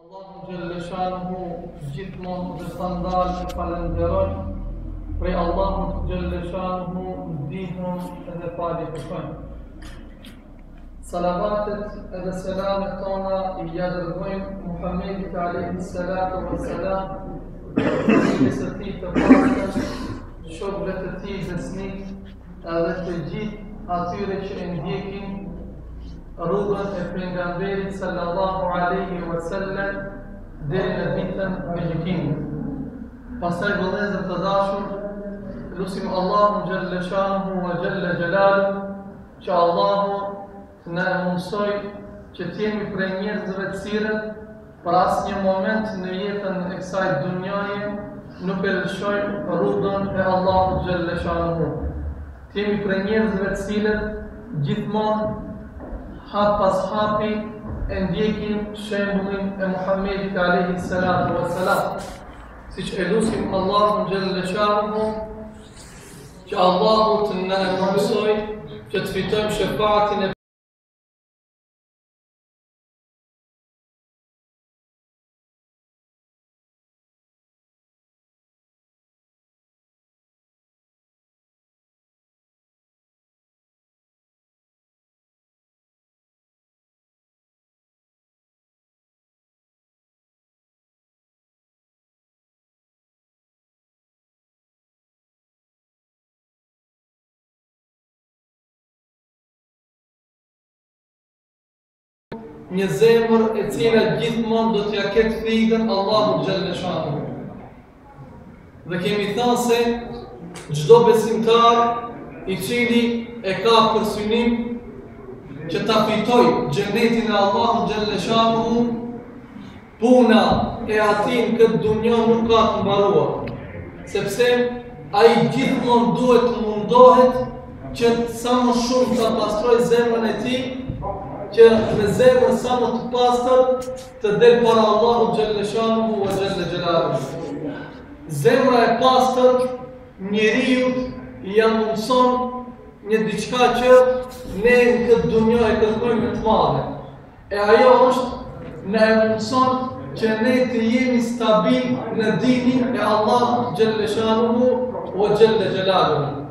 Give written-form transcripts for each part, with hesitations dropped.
Allahu Gjelle Shanuhu gjithmonë dhe sandal e falenderojnë, prej Allahu Gjelle Shanuhu ndihmën edhe falje kërkojnë. Salavatet edhe selamet tona I dërgojmë Muhammedit alayhi salatu wa salam, familjes së tij të pastër, shokëve të tij besnik, edhe të gjithë atyre që e ndjekin rrugën e pejgamberit sallallahu alaihi wasallam deri në ditën e gjykimit. Pastaj vëllezër të dashur, lutim Allahun Gjelle Shanuhu wa Jalla Jalaluhu që Allahu të na mundsoj që të jemi prej njerëzve të cilët për asnjë moment në jetën e kësaj dunjaje nuk e lëshojmë rrugën e Allahut Gjelle Shanuhu. Të jemi prej njerëzve të cilët gjithmonë hap pas hapi e ndjekim shembullin e Muhammedit alayhi salatu wa salam. Siç e lutim Allahun Gjelle Shanuhu që Allahu të na mundsoj që të fitojmë shefaatin e një zemër e cila gjithmonë do t'ja ketë frikën Allahut Gjelle Shanuhu. Dhe kemi thënë se çdo besimtar I cili e ka për synim që ta fitojë xhenetin e Allahut Gjelle Shanuhu, puna e atij në këtë dunjë nuk ka të mbaruar, sepse ai gjithmonë duhet të mundohet që sa më shumë ta pastrojë zemrën e tij, që me zemrën sa më të pastër të del para Allahut Gjelle Shanuhu wa Jalla Jalaluhu. Zemra e pastër njeriu ja mundson një diçka që ne në këtë dunjë e kërkojmë të madhe. E ajo është na e mundson që ne të jemi stabil në dinin e Allahut Gjelle Shanuhu wa Jalla Jalaluhu.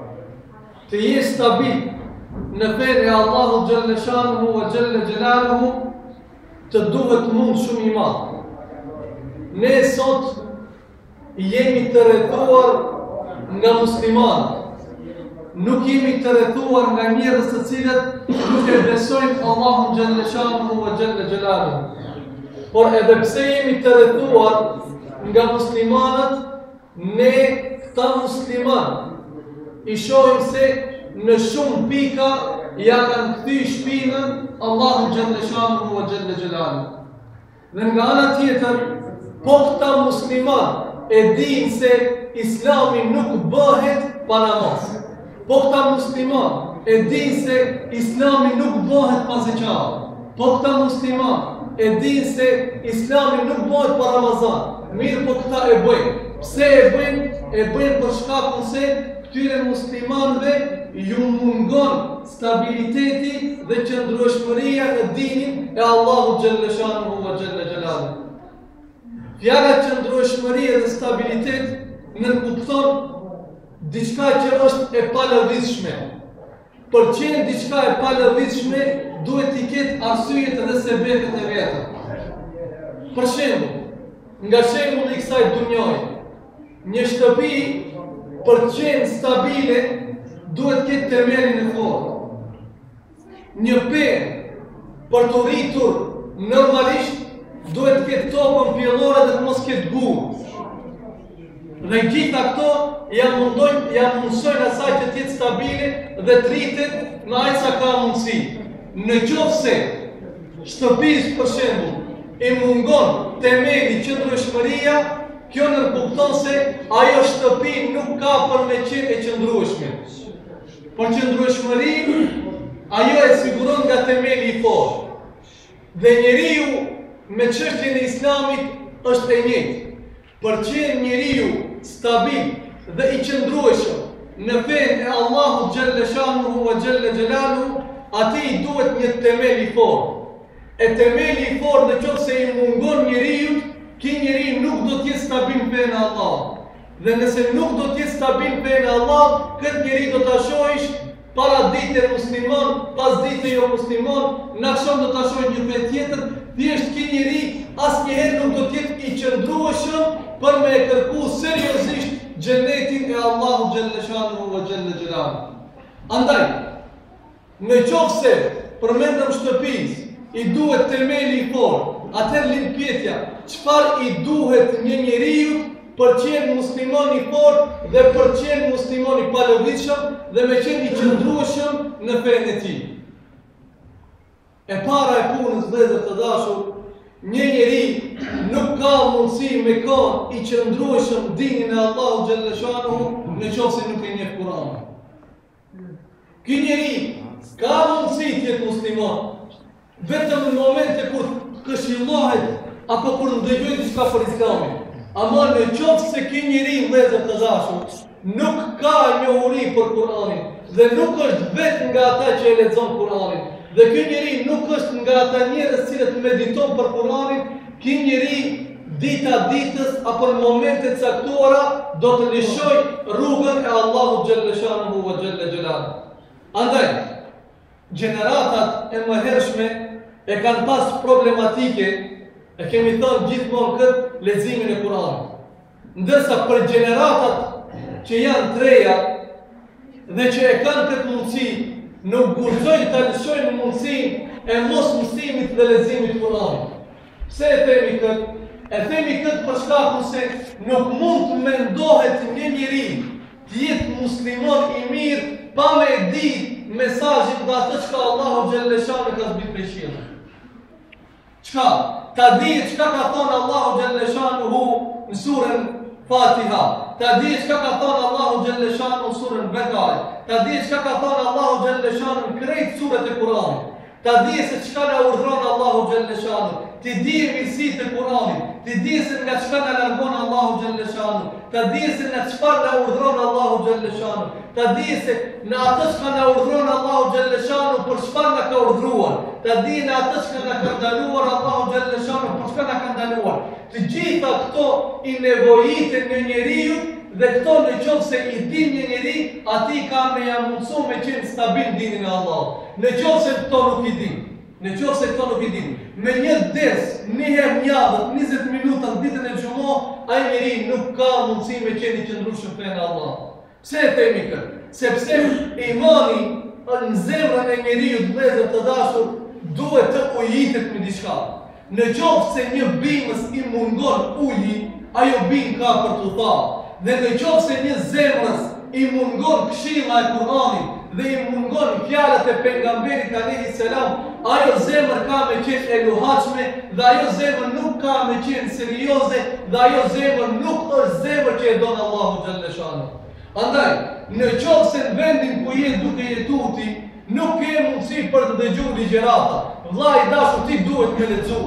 Të jetë stabil në fenë e Allahut Gjelle Shanuhu wa Jalla Jalaluhu të duhet mund shumë I madh. Ne sot jemi të rrethuar nga muslimanët. Nuk jemi të rrethuar nga njerëz të cilët nuk e besojnë Allahun Gjelle Shanuhu wa Jalla Jalaluhu. Por edhe pse jemi të rrethuar nga muslimanët, ne këta muslimanë I shohim se në shumë pika ja kanë kthy shpinën Allahu Gjelle Shanuhu wa Jalla Jalaluhu. Dhe nga ana tjetër, po këta musliman e dinë se Islami nuk bëhet pa namaz. Po këta musliman e dinë se Islami nuk bëhet pa zeqat. Po këta musliman e dinë se Islami nuk bëhet pa Ramazan. Mirë, po këta e bëjnë. Pse e bëjnë? E bëjnë për shkakun se këtyre muslimanëve ju mungon stabiliteti dhe qëndrueshmëria në dinin e Allahut Gjelle Shanuhu wa Jalla Jalaluhu. Fjala qëndrueshmëria dhe stabilitet nënkupton diçka që është e palëvizshme. Për qenë diçka e palëvizshme, duhet t'i ketë arsyet dhe sebetet e veta. Për shembull, nga shembulli I kësaj dunjaje, një shtëpi për qenë stabile duhet ketë themelin e fortë. Një penë për të rritur normalisht duhet ketë tokën pjellore dhe të mos ketë gurë. Dhe gjitha këto ja mundsojnë asaj që t'jetë stabile dhe të rritet në aq sa ka mundësi. Në qoftë se shtëpisë për shembull I mungon themeli qëndrueshmëria, kjo nënkupton se ajo shtëpi nuk ka për me qenë e qëndrueshme. Për qëndrueshmërinë, ajo e siguron nga themeli I fortë. Dhe njeriu me çështjen e Islamit është e njëjtë. Për qenë njeriu stabil dhe I qëndrueshëm në fenë e Allahut Gjelle Shanuhu wa Jalla Jalaluhu, atij duhet një themel I fortë. E themeli I fortë në qoftë se I mungon Dhe nëse nuk do t'jetë stabil feja Allah, këtë njeri do t'a shohish para dite muslimon, pas dite jo muslimon, në akşam do t'a shohish një fe tjetër, thjesht ky njeri asnjëherë nuk do t'jetë i qëndrueshëm për me e kërku seriozisht xhenetin e Allahu xhelle shanuhu ve xhelle xhelaluhu. Andaj, në qoftë se përmendëm shtëpisë, i duhet temeli i fortë, atëherë lind pyetja, çfarë i duhet një njeriu për qenë muslimon i fortë dhe për qenë muslimon i palovitshëm dhe me qenë i qëndrueshëm në fenë e tij. E para e punës, vëllezër të dashur, një njeri nuk ka mundësi me qenë i qëndrueshëm dinin e Allahu xhelle shanuhu në qoftë se nuk e njeh Kur'anin. Ky njeri ka mundësi të jetë muslimon vetëm në momente kur këshillohet apo kur ndëgjoj diçka për Islamin. Ama në qoftë se ky njeri, vëllezër të dashur, nuk ka njohuri për Kur'anin dhe nuk është vetë nga ata që e lexon Kur'anin, dhe ky njeri nuk është nga ata njerëz cilët mediton për Kur'anin, ky njeri dita ditës apo në momente të caktuara do të lëshoj rrugën e Allahut xhelle shanuhu ve xhelle xhelaluhu. Andaj, gjeneratat e mëhershme e kanë pas problematike, e kemi thënë gjithmonë këtë, leximin e Kuranit. Ndërsa për gjeneratat që janë treja dhe që e kanë këtë mundësi, nuk guxojnë ta lëshojnë mundësinë e mos mësimit dhe leximit të Kuranit. Pse e themi këtë? E themi këtë për shkakun se nuk mund të mendohet një njeri të jetë muslimon i mirë pa me ditë mesazhin nga atë çka Allahu xhelle shanuhu ka zbritur prej qiellit. Çka? Ta di çka ka thonë Allahu xhelle shanuhu në surën Fatiha. Ta di çka ka thonë Allahu xhelle shanuhu në surën Bekare. Ta di çka ka thonë Allahu xhelle shanuhu në krejt surat e Kuranit. Ta di se çka na urdhron Allahu xhelle shanuhu. Ti di mirësitë e Kuranit. Ti di se nga çka na largon Allahu xhelle shanuhu. Ta di se nga çfarë na urdhron Allahu xhelle shanuhu. Ta di se në atë çka na urdhron Allahu xhelle shanuhu për çfarë na ka urdhëruar. Ta di në atë çka na ka ndaluar Allahu xhelle shanuhu për çka na ka ndaluar. Të gjitha këto i nevojiten në njeriu dhe këto në qoftë se i din një njeri, ati ka me ja mundësu me qenë stabil dinin e Allahut. Në qoftë se këto nuk i din. Në qoftë se këto nuk i din. Me një ders, një herë javët, 20 minuta në ditën e xumo, ai njeri nuk ka mundësi me qenë i qëndrueshëm fenë Allahut. Pse e themi këtë? Sepse imani në zemrën e njeriu të vëllezër të dashur duhet të ujitet me diçka. Në qoftë se një bimës i mungon uji, ajo bimë ka për të thallë. Dhe në qoftë se një zemrës i mungon këshilla e Kuranit dhe i mungon fjalët e pejgamberit alayhi salam, ajo zemër ka me qenë e luhatshme dhe ajo zemër nuk ka me qenë serioze dhe ajo zemër nuk është zemër që e don Allahu xhelle shanuhu. Andaj, në qoftë se në vendin ku je duke jetuar ti, nuk ke mundësi për të dëgjuar ligjërata, vllai i dashur, ti duhet me lexu.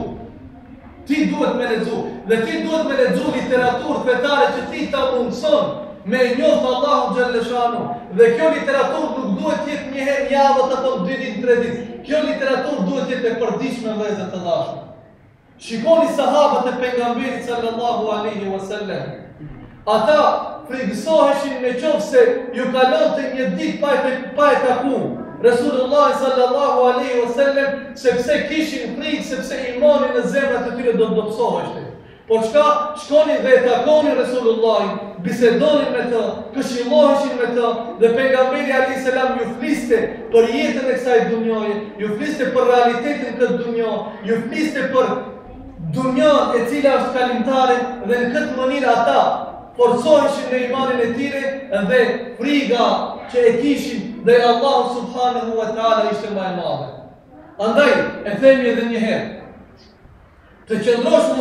Ti duhet me lexu dhe ti duhet me lexu literaturë fetare që ti ta mundson me njohur Allahun xhelle shanuhu. Dhe kjo literaturë nuk duhet të jetë një herë javët apo 2 ditë, 3 ditë. Kjo literaturë duhet të jetë e përditshme vëllezër të dashur. Shikoni sahabët e pejgamberit sallallahu alaihi wasallam. Ata frikësoheshin në qoftë se ju kalonte një ditë pa e takuar Resulullah sallallahu alaihi wasallam, sepse kishin frikë, sepse imani në zemrat e tyre do të dobësoheshte. Por çka? Shkonin dhe e takonin Resulullahin, bisedonin me të, këshilloheshin me të, dhe pejgamberi alayhis salam ju fliste për jetën e kësaj dunjoje, ju fliste për realitetin këtë dunjë, ju fliste për dunjën e cila është kalimtare dhe në këtë mënyrë ata forcoheshin në imanin e tyre dhe friga që e kishin dhe Allahu subhanahu wa taala ishte më e madhe. Andaj e themi edhe një herë, të qëndrosh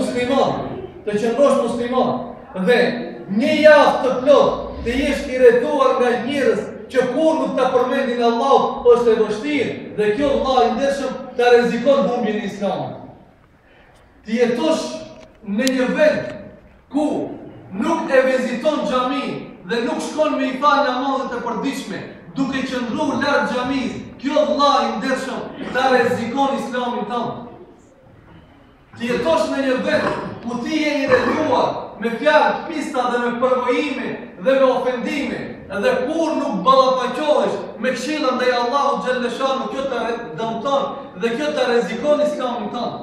musliman dhe një javë të plot të jesh i rrethuar nga njerëz që kur nuk ta përmendin Allahut është e vështirë dhe kjo vëllai i ndershëm ta rrezikon humbjen e Islamit. Ti jetosh në një vend ku nuk e viziton xhamin dhe nuk shkon me i fal namazet e përditshme, duke qëndruar larg xhamisë, kjo vëllai i ndershëm ta rrezikon Islamin tënd. Ti jetosh në një vend ku ti je i rrethuar me fjalë të pista dhe me përgojime dhe me ofendime, dhe kur nuk ballafaqohesh me këshilla ndaj Allahut xhalleshanu, kjo të dëmton dhe kjo të rrezikon Islamin tonë.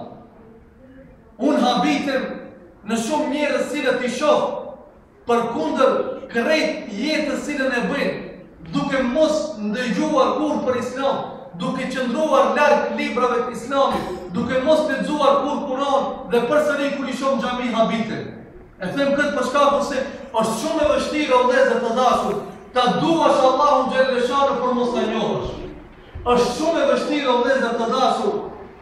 Unë habitem në shumë njerëz cilët i shoh përkundër krejt jetës cilën e bëjnë, duke mos ndëgjuar kur për Islam, duke qëndruar larg librave të Islamit, duke mos lexuar kur Kur'an dhe përsëri kur i shoh xhami habitem. E them këtë për shkak se është shumë e vështirë o vëllezër të dashur, ta duash Allahun xhalleshanu por mos ta njohësh. Është shumë e vështirë o vëllezër të dashur,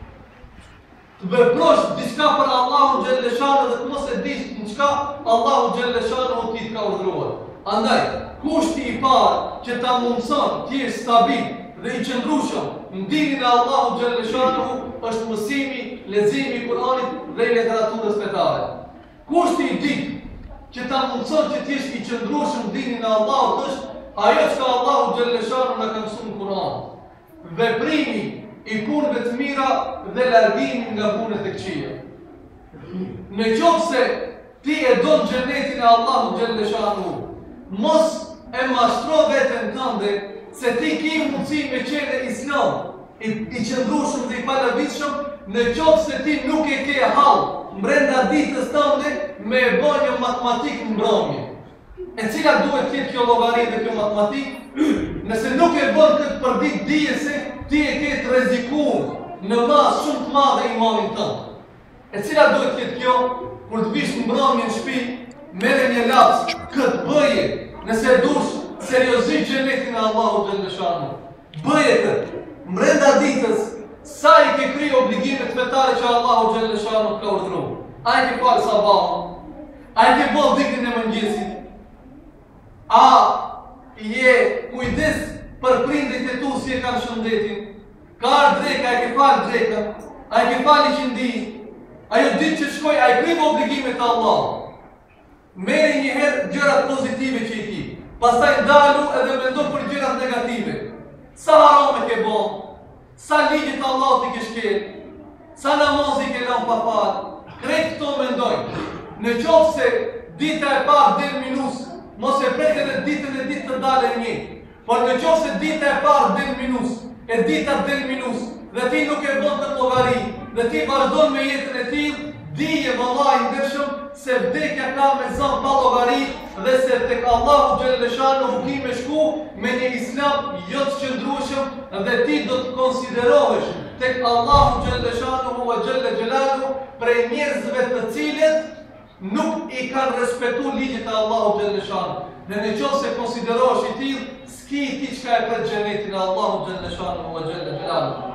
të veprosh diçka për Allahun xhalleshanu dhe të mos e dish në çka Allahu xhalleshanu ti ka urdhëruar. Andaj, kushti i parë që ta mundson të jesh stabil dhe i qëndrueshëm në dinin e Allahut xhalleshanu është mësimi, leximi i Kur'anit dhe i literaturës fetare. Kushti i dytë që ta mundson që të jesh i qëndrueshëm në dinin e Allahut është ajo që Allahu xhalleshanu na ka mësuar në Kur'an. Veprimi i punëve të mira dhe largimi nga punët e këqija. Në qoftë se ti e don xhenetin e Allahut xhalleshanu, mos e mashtro veten tënde se ti ke mundësi me qenë Islam, i qëndrueshëm dhe i palavitshëm, në qoftë se ti nuk e ke hall brenda ditës tënde me e bën një matematikë mbrëmje. E cila duhet të jetë kjo llogari dhe kjo matematikë? Nëse nuk e bën këtë për ditë, dije se ti e ke të rrezikuar në masë shumë të madhe imanin tënd. E cila duhet të jetë kjo? Kur të vish mbrëmje në shtëpi, merre një laps, këtë bëje, nëse dush seriozisht xhenetin e Allahut xhalleshanu. Bëje këtë. Brenda ditës, sa i ke kry obligimet fetare që Allahu xhalleshanu ka urdhëruar? A i ke falë sabahun? A i ke bën dhikrin e mëngjesit? A je kujdes për prindrit e tu si e kanë shëndetin? Ka ardhur dreka, a i ke falë drekën? A i ke falë qindin? Ajo ditë që shkoj, a i kry obligimet e Allahut? Merri një herë gjërat pozitive që i ki, pastaj ndalu edhe mendo për gjërat negative. Sa haram e ke bën? Sa ligjet Allahut i ke shkel? Sa namazi ke lënë pa fal? Krejt këto mendoj. Në qoftë se dita e parë del minus, mos e prek edhe ditën e ditë të dalë një. Por në qoftë se dita e parë del minus, e dita del minus, dhe ti nuk e bën të llogari, dhe ti vazhdon me jetën e tillë, dije vallahi ndershëm se vdekja ka me zën pa llogari dhe se tek Allahu xhalleshanu nuk i me shku me një Islam jo të qëndrueshëm dhe ti do të konsiderohesh tek Allahu xhalleshanu wa xhalla xhelalu prej njerëzve të cilët nuk i kanë respektuar ligjet e Allahu xhalleshanu. Në qoftë se konsiderohesh i tillë, s'ki ti çka e pret xhenetin e Allahu xhalleshanu wa xhalla xhelalu.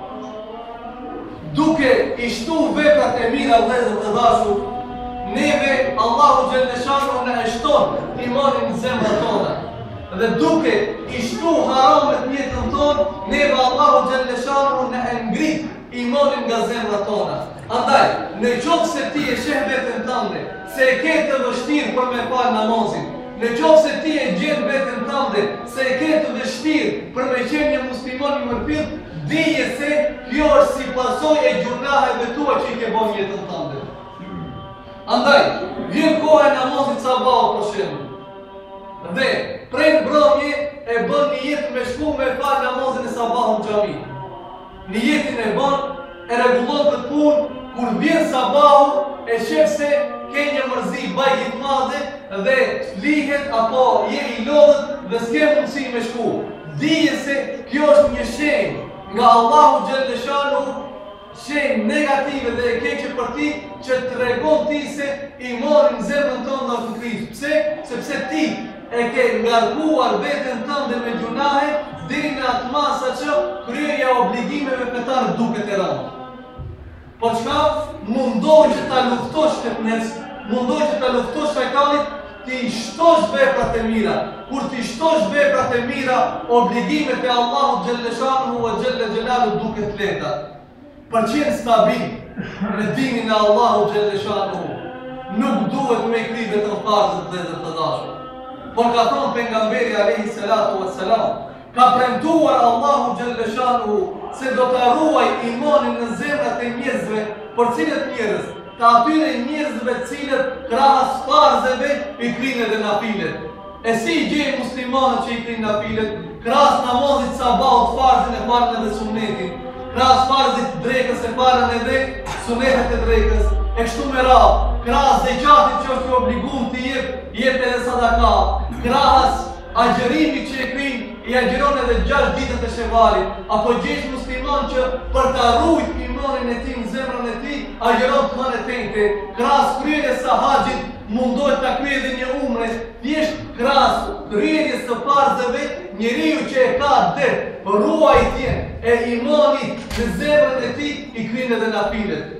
Duke i shtu veprat e mira vëllezër të dashur, neve Allahu xhalleshanu na e shton imanin në zemrat tona. Dhe duke i shtu haramet në jetën tonë, neve Allahu xhalleshanu na e ngrit imanin nga zemrat tona. Andaj, në qoftë se ti e sheh veten tënde se e ke të vështirë për me fal namazin, në qoftë se ti e gjen veten tënde se e ke të vështirë për me qenë një musliman i mërpillt, dije se kjo është si pasojë e gjunaheve tua që i ke bën jetën tënde. Andaj, vjen koha e namazit sabahut për shembull. Dhe prej mbrëmje e bën një jetë me shku me fal namazin e sabahut në xhami. Një jetën e bën, e rregullon këtë punë, kur vjen sabahu e shef se ke një mërzi bajit madhe dhe flihet apo je i lodhët dhe s'ke mundësi me shku. Dije se kjo është një shenjë nga Allahu xhalleshanu, shenjë negative dhe e keqe për ti që të tregon ti se imanin zemrën tënde në krizë. Pse? Sepse ti e ke ngarkuar veten tënde me gjunahe deri në atë masa që kryerja obligimeve fetare duket e rëndë. Po çka? Mundohë që ta luftosh këtë njerëz, mundohë që ta luftosh shejtanit, ti shtosh veprat e mira. Kur ti shtosh veprat e mira, obligimet e Allahut xhalleshanu wa xhalla xhelalu duket lehta. Për qenë stabil në dinin e Allahut xhalleshanu, nuk duhet me kry vetëm farzët dhe të dashur. Por ka thonë pejgamberi alayhi salatu wassalam, ka premtuar Allahu xhalleshanu se do të ruaj imanin në zemrat e njerëzve, por cilët njerëz? të atyre njerëzve të cilët krahas farzeve i kryjnë edhe nafilet. E si i gjejnë muslimanët që i kryjnë nafilet? Krahas namazit sabaut farzin e farën edhe sunetin. Krahas farzit drekës e farën edhe sunetet e drekës. E kështu me radhë, krahas zeqatit që është i obliguar të jep edhe sadaka. Krahas agjerimi që e kryjnë, i agjeron edhe 6 ditët e Shevalit, apo gjesh musliman që për të rujt imanin e ti në zemrën e ti, agjeron të mëne tente, krahas kryerjes së haxhit, mundohet të kryej edhe një umre, thjesht krahas kryerjes së farzeve, njeriu që e ka det, ruajtjen e imanit në zemrën e ti, i kryen edhe nafilet.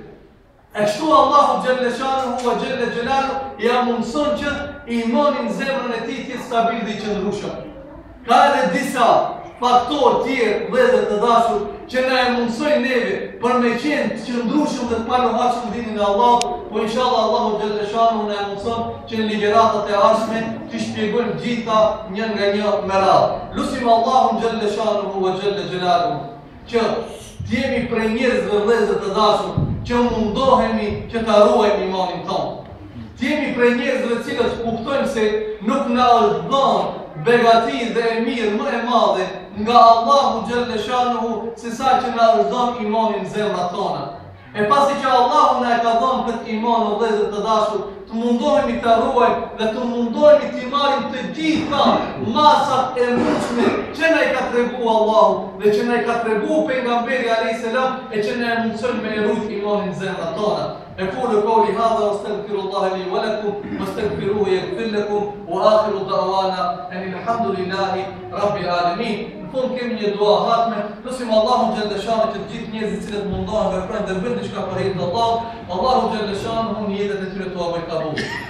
E kështu Allahu Gjelle Shanuhu wa Gjelle Gjelalu ja mundëson që imanin në zemrën e ti të jetë stabil dhe i qëndrueshëm. Ka edhe disa faktorë tjerë, vëllezër të dashur, që na e mundsojnë neve për me qenë të qëndrueshëm dhe të palohatshëm dinin e Allahut, po inshallah Allahu Gjelle Shanuhu na e mundson që në ligjëratat e ardhshme të shpjegojmë gjitha një nga një me radhë. Lutim Allahun Gjelle Shanuhu wa Gjelle Gjelalu që të jemi prej njerëzve, vëllezër të dashur, që mundohemi që ta ruajmë imanin tonë. Të jemi prej njerëzve të cilët kuptojmë se nuk na është dhënë begati dhe e mirë më e madhe nga Allahu Gjelle Shanuhu se sa që na është dhënë imanin në zemrat tona. E pasi që Allahu na e ka dhënë këtë iman, o vëllezër të dashur, të mundohemi ta ruajmë dhe të mundohemi të marrim të gjitha masat e mundshme që na i ka treguar Allahu dhe që na i ka treguar pejgamberi alayhis salam e që na e mundson me rujt imanin në zemrat tona. أقول قولي هذا واستغفر الله لي ولكم واستغفروه يغفر لكم وآخر دعوانا أن الحمد لله رب العالمين. Fund kemi një dua hatme, lutim Allahun Gjelle Shanuhu që të gjithë njerëzit cilët mundohen veprojnë dhe bëjnë diçka për hir të Allahut, Allahu Gjelle Shanuhu në jetën e tyre të uaj kabul.